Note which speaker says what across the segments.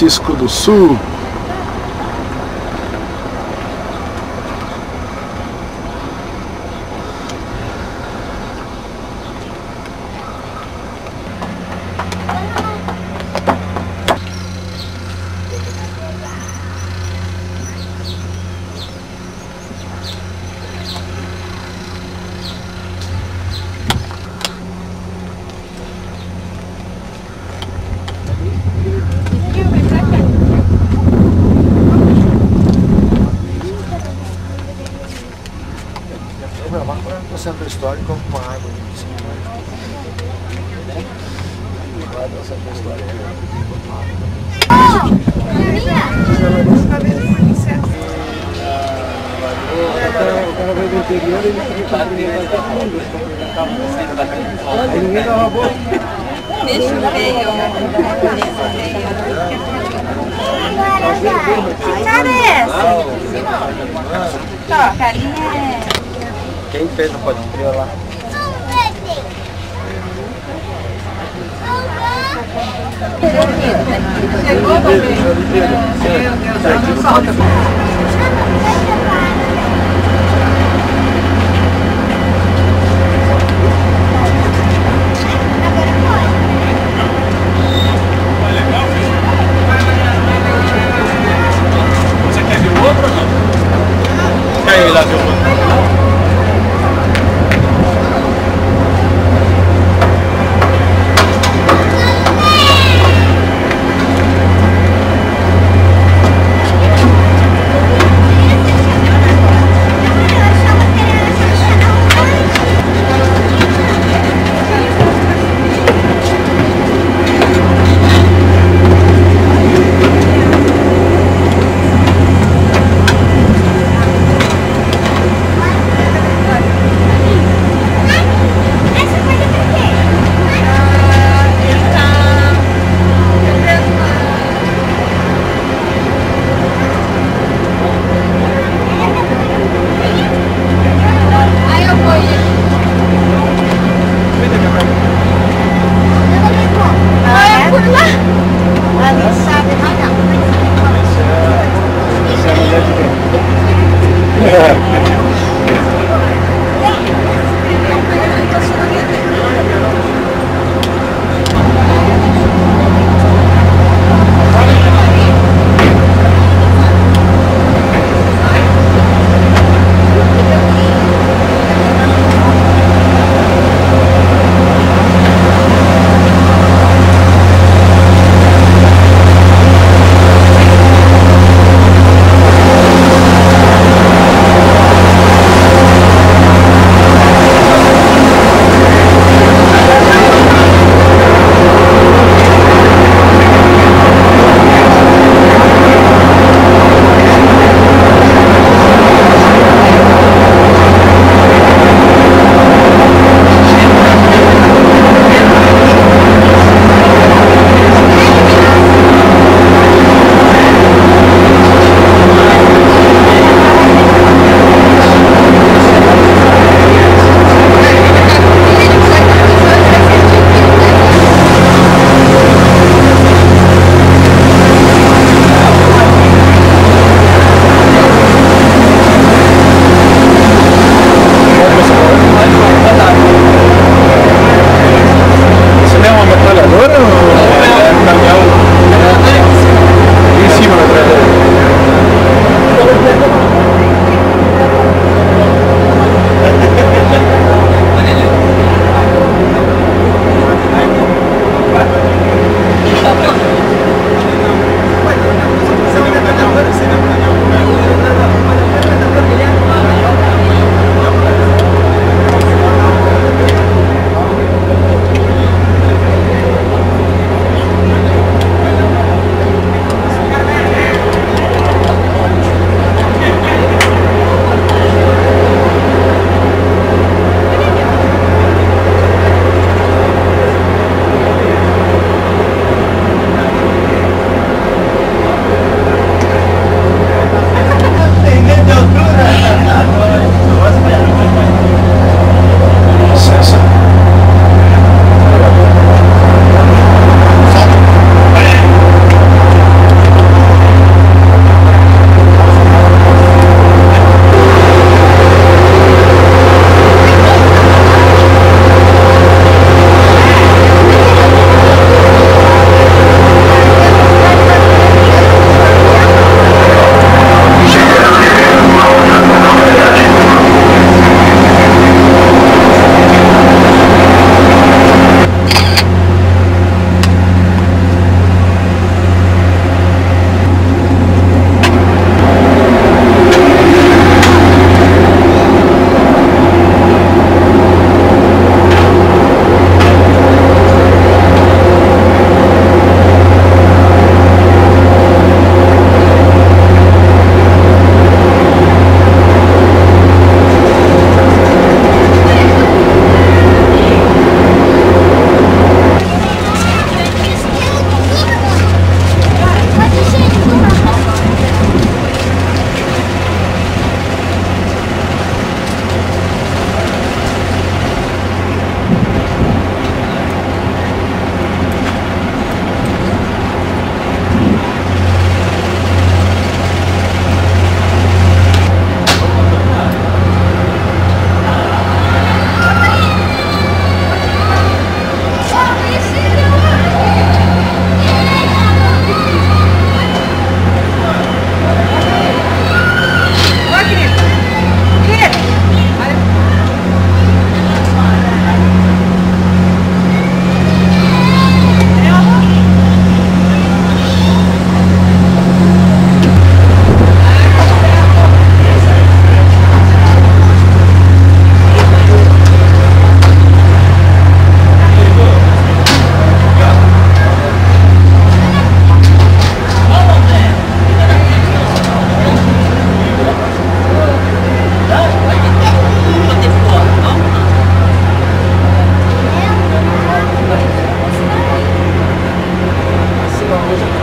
Speaker 1: Francisco do Sul. No centro histórico com água em cima. Vai no centro histórico com água. O cara veio do interior e ele fica aí ninguém dá uma boa.
Speaker 2: Deixa eu ver, que cara é essa? Ó, carinha é...
Speaker 1: Quem fez não pode criar lá.
Speaker 2: Chegou, meu Deus, solta.
Speaker 3: Você quer ver o outro ou não? Quer ir lá ver o outro?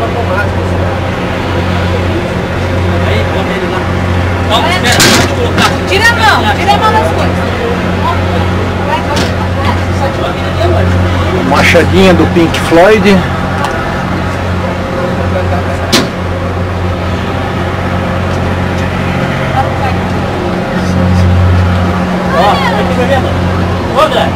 Speaker 3: automático. Aí, bota ele lá. Calma, espera, pode colocar.
Speaker 2: Tira a mão das coisas.
Speaker 1: Machadinha do Pink Floyd.
Speaker 3: Ó, aqui vai ver, mano. Ô, André.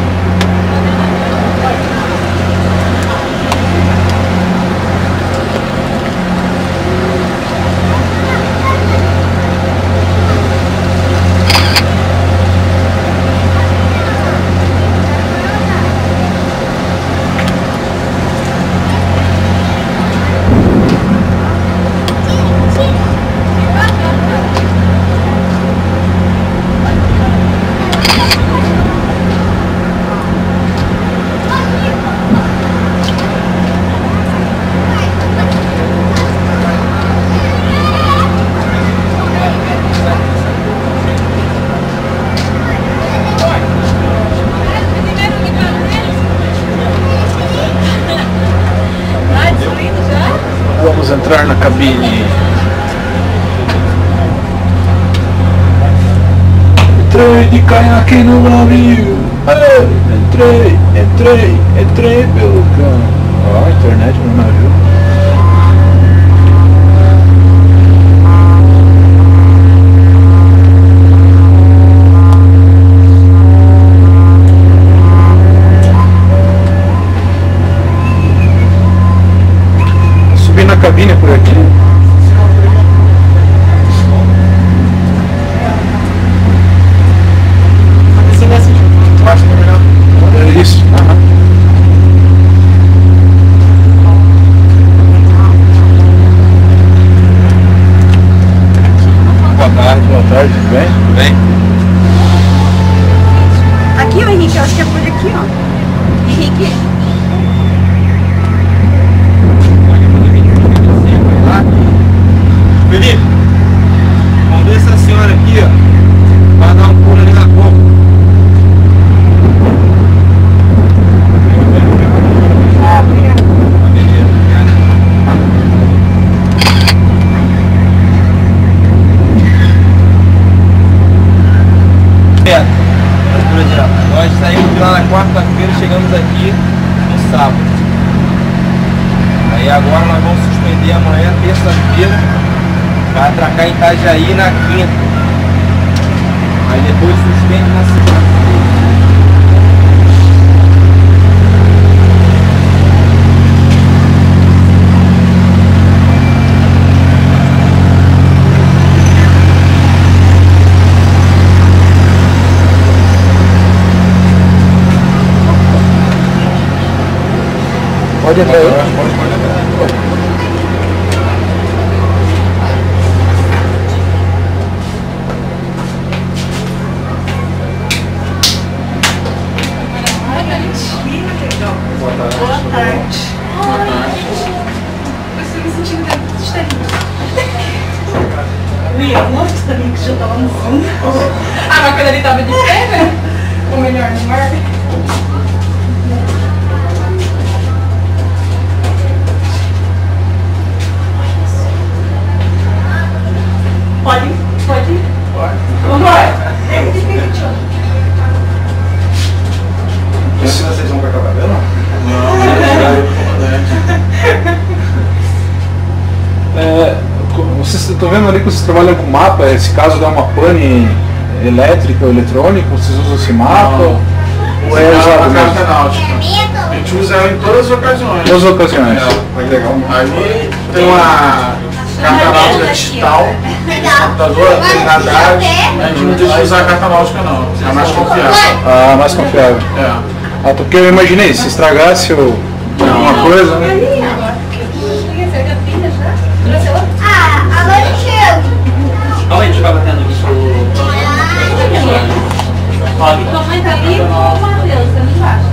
Speaker 1: Vamos entrar na cabine. Entrei de caiaque no navio. Entrei pelo cano. Ó, a internet no navio. Subir na cabine por aqui.
Speaker 3: Esse nesse junto. Acho que é melhor.
Speaker 1: É isso. Boa tarde, tudo bem?
Speaker 3: Tudo bem?
Speaker 2: Aqui, ó, Henrique, eu acho que é por aqui, ó. Henrique.
Speaker 3: Felipe, vamos ver essa senhora aqui, ó. Vai dar um pulo ali na boca. Nós saímos de lá na quarta-feira, chegamos aqui no sábado. Aí agora nós vamos suspender amanhã, terça-feira, vai atracar em Itajaí na quinta. Aí depois suspende na segunda.
Speaker 1: Pode entrar aí.
Speaker 3: Pode entrar.
Speaker 2: Boa tarde. Eu estou me sentindo dentro dos tarinhos. Leão, os tarinhos que já estavam no fundo. Ah, mas quando ele estava de pé, né? Ou melhor, no mar. Pode? Pode? Vamos embora.
Speaker 1: Vocês vão cortar o cabelo? Vocês estão vendo ali que vocês trabalham com mapa, esse caso dá uma pane elétrica ou eletrônica, vocês usam esse mapa? Ou é usado mesmo?
Speaker 4: A gente usa ela em todas as ocasiões.
Speaker 1: Todas as ocasiões.
Speaker 4: Aí tem uma carta náutica digital, computador, tem radar, a gente não deixa de usar a carta náutica não, é mais confiável.
Speaker 1: Ah, mais confiável.
Speaker 4: É.
Speaker 1: Ah, porque eu imaginei, se estragasse alguma coisa, né?
Speaker 2: Agora eu chego.
Speaker 3: Calma aí, deixa eu ficar batendo aqui.
Speaker 2: Tua mãe tá ali ou o Matheus? Tá ali embaixo.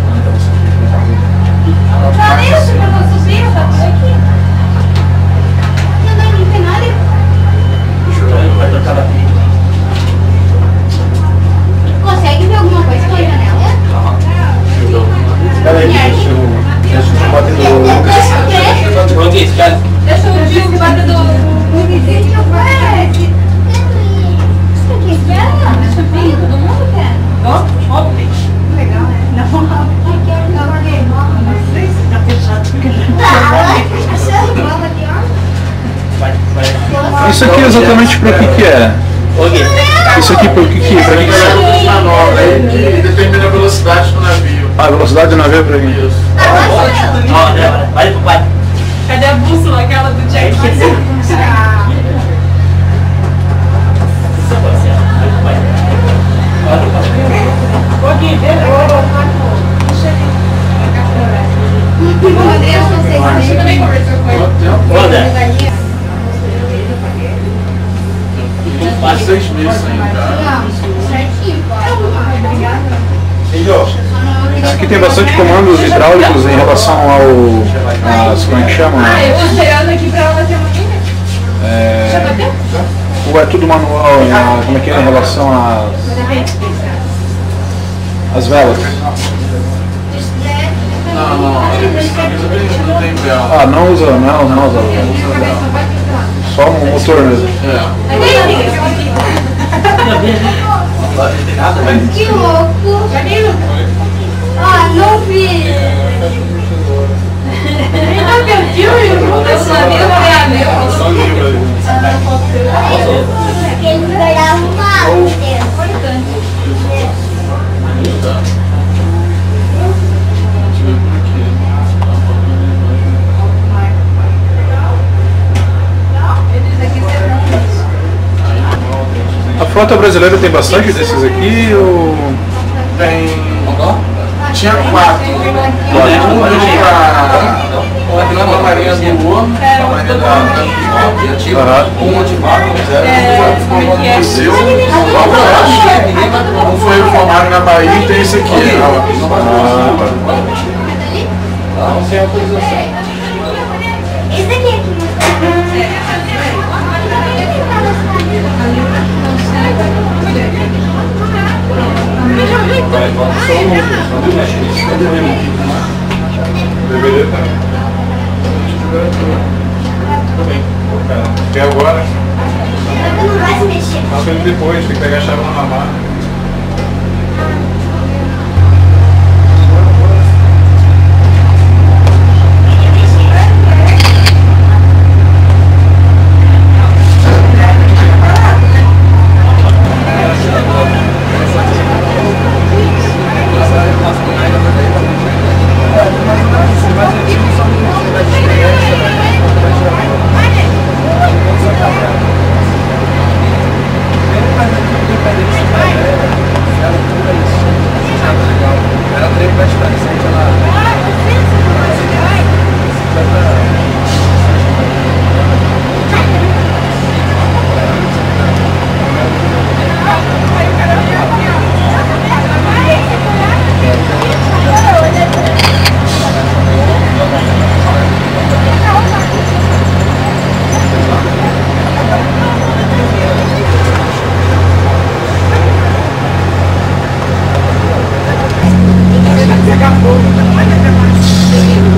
Speaker 2: Tá isso, pra não subir, tá por aqui. Não tem nada.
Speaker 3: Vai trocar da frente.
Speaker 2: Consegue ver alguma coisa pela janela?
Speaker 1: Espera aí, deixa eu bater do Lucas.
Speaker 2: viu o quadro do todo mundo quer. Ó, legal, né? Não. Não sei se tá fechado porque
Speaker 1: Isso aqui exatamente para o que é? Isso aqui para o que serve?
Speaker 4: Aí determina a velocidade do navio.
Speaker 1: A velocidade do navio para mim.
Speaker 4: Isso.
Speaker 3: Vai pro pai.
Speaker 2: Cadê a bússola, aquela do Jack? Você também conversou com ele?
Speaker 4: Faz 6 meses ainda.
Speaker 1: Isso aqui tem bastante comandos hidráulicos em relação ao... como é que chama?
Speaker 2: Eu tô esperando aqui pra ela bater uma linha. Já bateu?
Speaker 1: Ou é tudo manual, como é que é em relação às velas?
Speaker 4: Não, não tem vela.
Speaker 1: Ah, não usa só o motor mesmo.
Speaker 5: Que louco! Ah, não vi!
Speaker 2: Não viu? Eu sabia que era meu.
Speaker 4: Só livro aí.
Speaker 5: Ele pegava uma água.
Speaker 1: A frota brasileira tem bastante desses aqui ou...
Speaker 4: Tem. Tinha 4. Um pra Marinha do Lua, pra Marinha da um de vaca, um museu. Um foi reformado na Bahia e tem esse aqui.
Speaker 5: Esse daqui
Speaker 4: Até agora.
Speaker 5: não vai se mexer.
Speaker 4: Passa ele depois, tem que pegar a chave na mão.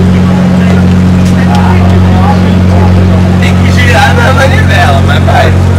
Speaker 3: Tem que girar na manivela, mas vai.